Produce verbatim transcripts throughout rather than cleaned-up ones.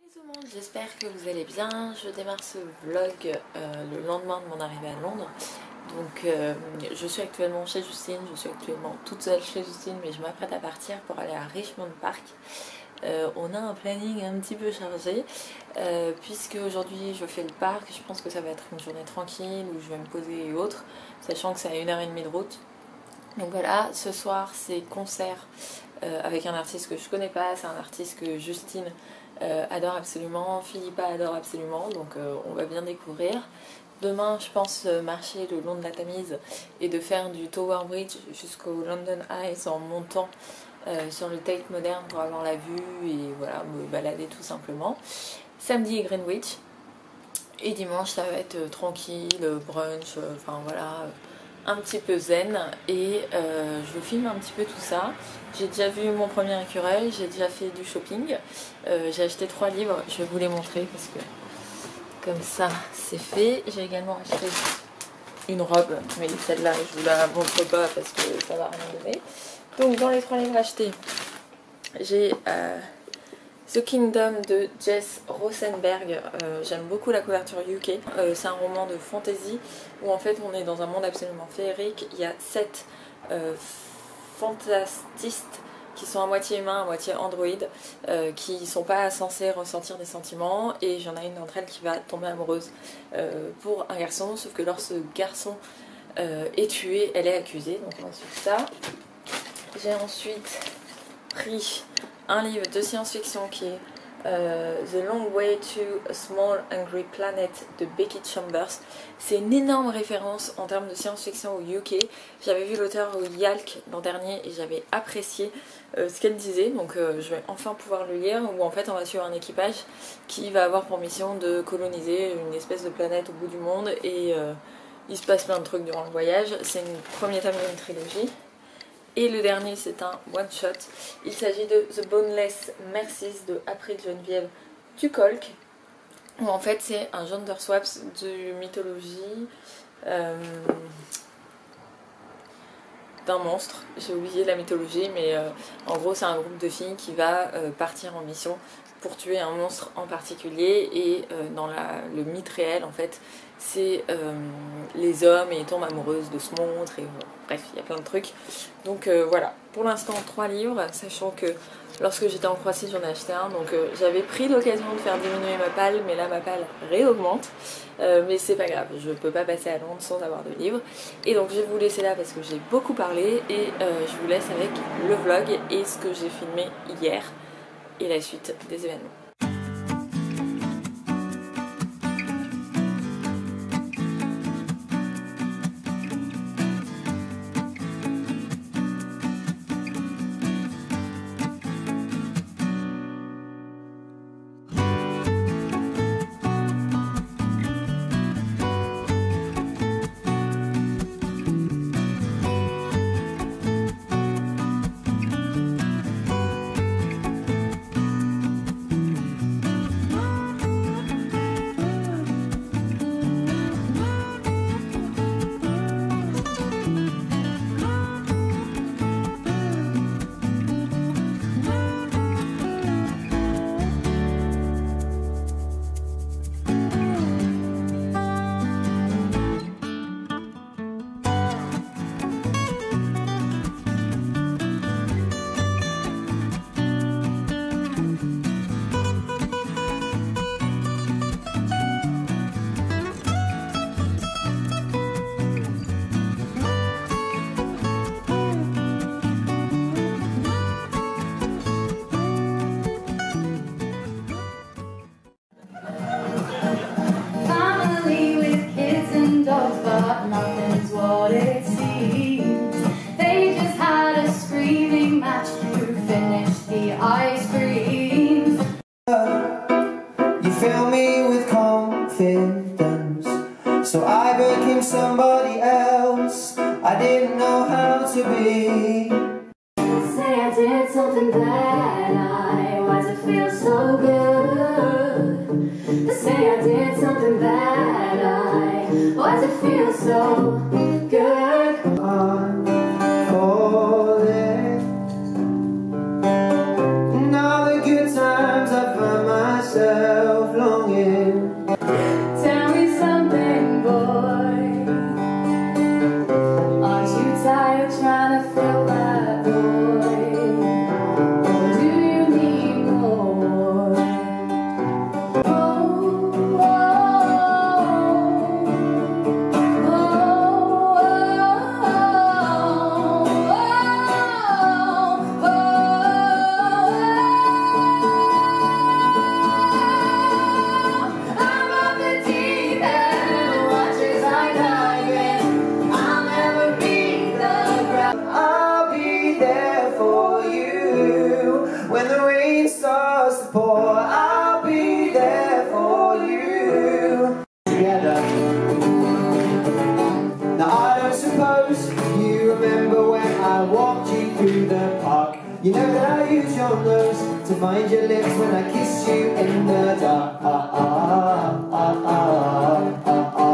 Tout le monde, j'espère que vous allez bien. Je démarre ce vlog euh, le lendemain de mon arrivée à Londres. Donc euh, je suis actuellement chez Justine, je suis actuellement toute seule chez Justine, mais je m'apprête à partir pour aller à Richmond Park. Euh, on a un planning un petit peu chargé euh, puisque aujourd'hui je fais le parc. Je pense que ça va être une journée tranquille où je vais me poser et autres, sachant que c'est à une heure trente de route. Donc voilà, ce soir c'est concert euh, avec un artiste que je connais pas, c'est un artiste que Justine euh, adore absolument, Philippa adore absolument, donc euh, on va bien découvrir. Demain je pense marcher le long de la Tamise et de faire du Tower Bridge jusqu'au London Eye en montant euh, sur le Tate moderne pour avoir la vue et voilà, me balader tout simplement. Samedi Greenwich et dimanche ça va être euh, tranquille, brunch, euh, enfin voilà, un petit peu zen et euh, je vous filme un petit peu tout ça. J'ai déjà vu mon premier écureuil, j'ai déjà fait du shopping, euh, j'ai acheté trois livres, je vais vous les montrer parce que comme ça c'est fait. J'ai également acheté une robe, mais celle-là je vous la montre pas parce que ça va rien donner. Donc dans les trois livres achetés, j'ai euh, The Kingdom de Jess Rosenberg. Euh, j'aime beaucoup la couverture U K. Euh, c'est un roman de fantasy où en fait on est dans un monde absolument féerique. Il y a sept euh, fantastistes qui sont à moitié humains, à moitié androïdes, euh, qui sont pas censés ressentir des sentiments, et j'en ai une d'entre elles qui va tomber amoureuse euh, pour un garçon, sauf que lorsque ce garçon euh, est tué, elle est accusée. Donc on va suivre ça. J'ai ensuite pris un livre de science-fiction qui est euh, The Long Way to a Small Hungry Planet de Becky Chambers. C'est une énorme référence en termes de science-fiction au U K. J'avais vu l'auteur au Yalc l'an dernier et j'avais apprécié euh, ce qu'elle disait, donc euh, je vais enfin pouvoir le lire, où en fait on va suivre un équipage qui va avoir pour mission de coloniser une espèce de planète au bout du monde et euh, il se passe plein de trucs durant le voyage. C'est une premier tome d'une trilogie. Et le dernier c'est un one shot, il s'agit de The Boneless Mercies de April Geneviève Tukolk, où en fait c'est un gender swaps de mythologie euh, d'un monstre, j'ai oublié la mythologie, mais euh, en gros c'est un groupe de filles qui va euh, partir en mission pour tuer un monstre en particulier, et euh, dans la, le mythe réel en fait c'est euh, les hommes et ils tombent amoureuses de ce monstre et euh, bref il y a plein de trucs. Donc euh, voilà, pour l'instant trois livres, sachant que lorsque j'étais en Croatie j'en ai acheté un, donc euh, j'avais pris l'occasion de faire diminuer ma palle, mais là ma palle réaugmente, euh, mais c'est pas grave, je peux pas passer à Londres sans avoir de livres. Et donc je vais vous laisser là parce que j'ai beaucoup parlé et euh, je vous laisse avec le vlog et ce que j'ai filmé hier et la suite des événements. But nothing's what it seems. They just had a screaming match who finished the ice cream. You fill me with confidence, so I became somebody else I didn't know how to be. Say I did something bad, I why does it feel so good? Say I did something bad, I why does it feel so good? I'm falling, and all the good times I find myself find your lips when I kiss you in the dark. Ah, ah, ah, ah, ah, ah, ah.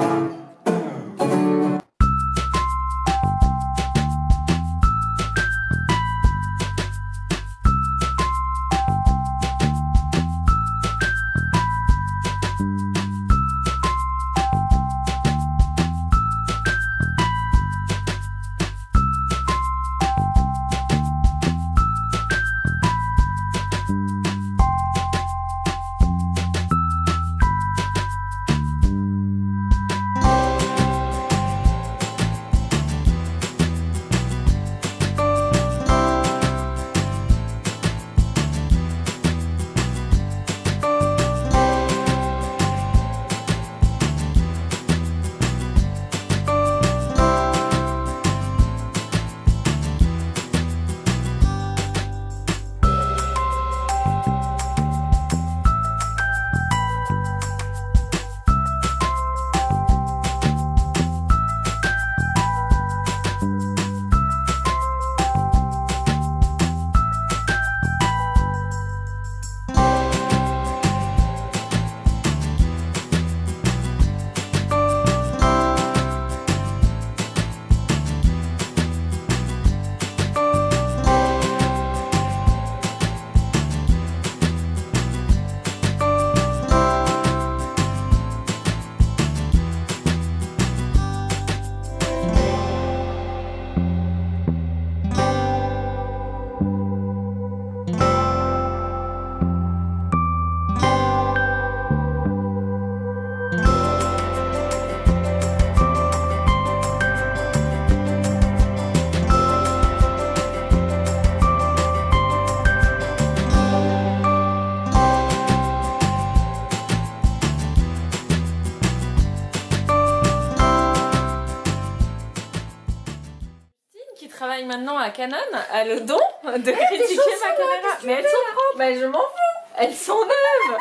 Travaille maintenant à Canon a le don de critiquer ma caméra. Mais elles sont propres. Bah je m'en fous. Elles sont neuves.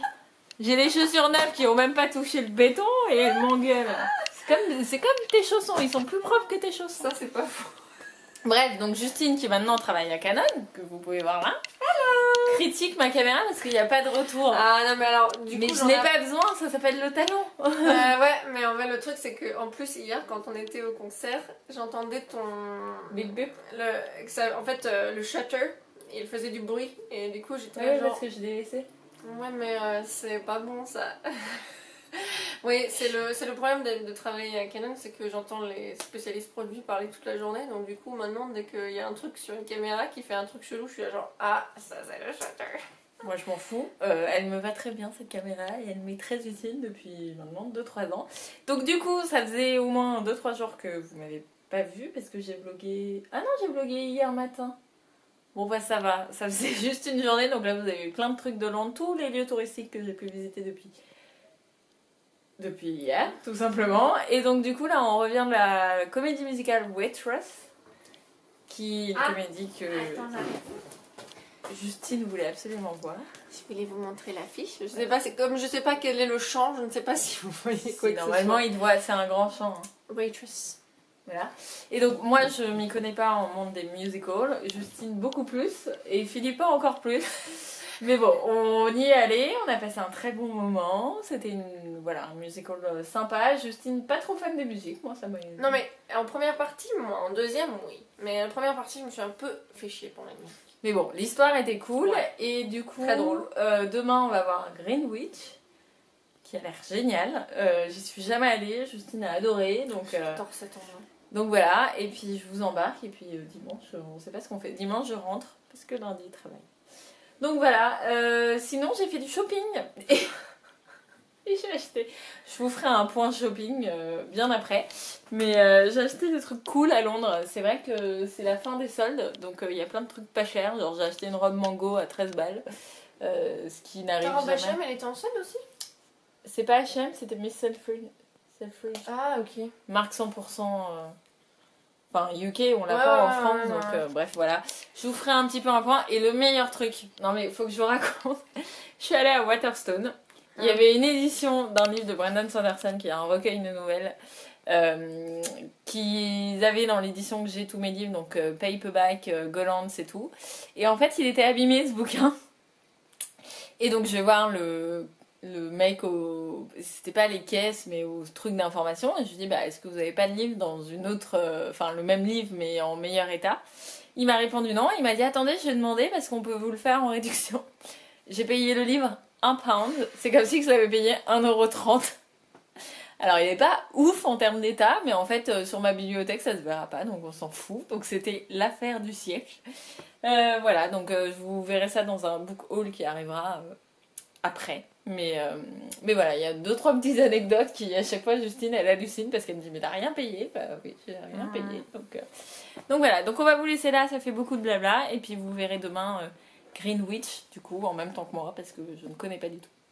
J'ai les chaussures neuves qui ont même pas touché le béton et elles m'engueulent. C'est comme, c'est comme tes chaussons, ils sont plus propres que tes chaussons. Ça c'est pas faux. Bref, donc Justine qui maintenant travaille à Canon, que vous pouvez voir là. Hello. Critique ma caméra parce qu'il n'y a pas de retour. Ah non mais alors du mais coup je n'ai a... pas besoin, ça s'appelle le talent. euh, ouais mais en fait le truc c'est que en plus hier quand on était au concert j'entendais ton bip bip le ça, en fait euh, le shutter il faisait du bruit et du coup j'étais ouais, genre parce que je l'ai laissé. Ouais mais euh, c'est pas bon ça. Oui, c'est le, c'est le problème de, de travailler à Canon, c'est que j'entends les spécialistes produits parler toute la journée, donc du coup maintenant dès qu'il y a un truc sur une caméra qui fait un truc chelou, je suis là genre ah ça c'est le shutter. Moi je m'en fous, euh, elle me va très bien cette caméra et elle m'est très utile depuis maintenant deux trois ans. Donc du coup ça faisait au moins deux trois jours que vous m'avez pas vu parce que j'ai vlogué... Ah non j'ai vlogué hier matin. Bon bah ça va, ça faisait juste une journée donc là vous avez eu plein de trucs de Londres, tous les lieux touristiques que j'ai pu visiter depuis... Depuis hier, tout simplement. Et donc du coup là on revient de la comédie musicale Waitress, qui est une ah, comédie que attends, Justine voulait absolument voir. Je voulais vous montrer l'affiche. Je sais pas, c'est comme je sais pas quel est le chant, je ne sais pas si vous voyez quoi. Si, normalement il doit, c'est un grand chant. Hein. Waitress. Voilà. Et donc moi je m'y connais pas en monde des musicals, Justine beaucoup plus et Philippa encore plus. Mais bon, on y est allé, on a passé un très bon moment, c'était une, voilà, un musical sympa. Justine, pas trop fan des musiques, moi ça m'a... Non mais en première partie, moi, en deuxième, oui. Mais en première partie, je me suis un peu fait chier pour la musique. Mais bon, l'histoire était cool, ouais. Et du coup, très drôle. Euh, demain on va voir Greenwich, qui a l'air génial. Euh, J'y suis jamais allée, Justine a adoré, donc... Euh... J'adore cet endroit. Donc voilà, et puis je vous embarque, et puis euh, dimanche, on sait pas ce qu'on fait. Dimanche je rentre, parce que lundi il travaille. Donc voilà, euh, sinon j'ai fait du shopping et, et j'ai acheté, je vous ferai un point shopping euh, bien après, mais euh, j'ai acheté des trucs cool à Londres. C'est vrai que c'est la fin des soldes, donc il euh, y a plein de trucs pas chers, genre j'ai acheté une robe mango à treize balles, euh, ce qui n'arrive jamais. Ta robe H et M elle était en solde aussi? C'est pas H et M, c'était Miss Selfridge. Selfridge. Ah ok. Marque cent pour cent... Euh... Enfin, U K, on l'a ouais, pas en ouais, France, ouais, donc ouais. euh, bref, voilà. Je vous ferai un petit peu un point. Et le meilleur truc, non mais faut que je vous raconte. Je suis allée à Waterstone. Il y avait une édition d'un livre de Brandon Sanderson qui est un recueil de nouvelles. euh, qu'ils avaient dans l'édition que j'ai tous mes livres, donc euh, Paperback, euh, Gollancz et tout. Et en fait, il était abîmé ce bouquin. Et donc, je vais voir le, le mec au. C'était pas les caisses, mais au truc d'information. Et je lui dis, bah, est-ce que vous avez pas de livre dans une autre. Enfin, euh, le même livre, mais en meilleur état? Il m'a répondu non. Il m'a dit, attendez, je vais demander parce qu'on peut vous le faire en réduction. J'ai payé le livre un pound. C'est comme si je l'avais payé un euro trente. Alors il n'est pas ouf en termes d'état, mais en fait euh, sur ma bibliothèque ça se verra pas, donc on s'en fout. Donc c'était l'affaire du siècle. Euh, voilà, donc euh, vous verrez ça dans un book haul qui arrivera euh, après. Mais, euh, mais voilà, il y a deux trois petites anecdotes qui à chaque fois Justine elle hallucine parce qu'elle me dit mais t'as rien payé? Bah oui, j'ai rien payé. Donc, euh... donc voilà, donc on va vous laisser là, ça fait beaucoup de blabla. Et puis vous verrez demain euh, Greenwich du coup en même temps que moi parce que je ne connais pas du tout.